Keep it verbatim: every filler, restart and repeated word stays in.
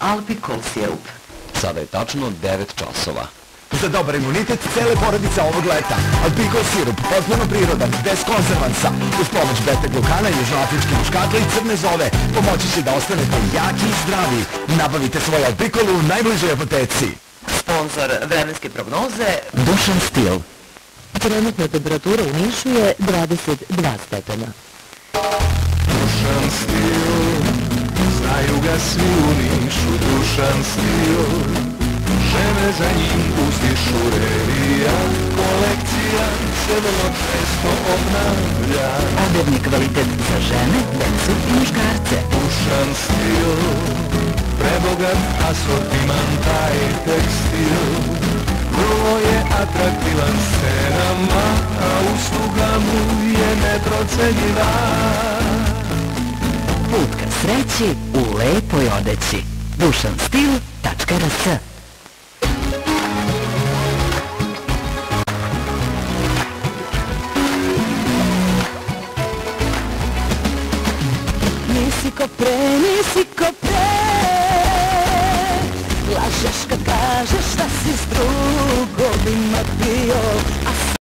Alpikol sirup. Sada je tačno devet časova. Za dobar imunitet cele porodice ovog leta. Alpikol sirup, potpuno prirodan, bez konzervansa. Uz pomoć beta-glukana, južnoafričke muškatla i crne zove pomoći će da ostanete jaki i zdravi. Nabavite svoj Alpikol u najbližoj apoteci. Sponzor vremenske prognoze Dušan Stil. Trenutna temperatura u Nišu je dvadeset dva stepena. Dušan Stil, znaju ga svi u Nišu. Dušan Stil, žene za njim pustišu. Revija, kolekcija se vrlo često obnavlja. Odevni kvalitet za žene, decu i muškarce. Dušan Stil, prebogat asortiman taj tekstil. Vrlo je atraktivan scenama, a usluga mu je neprocenjiva. Put ka sreći u lepoj odeći. dušan stil tačka r s. Nisi ko pre, nisi ko pre, lažeš kad kažeš da si s drugovima bio, a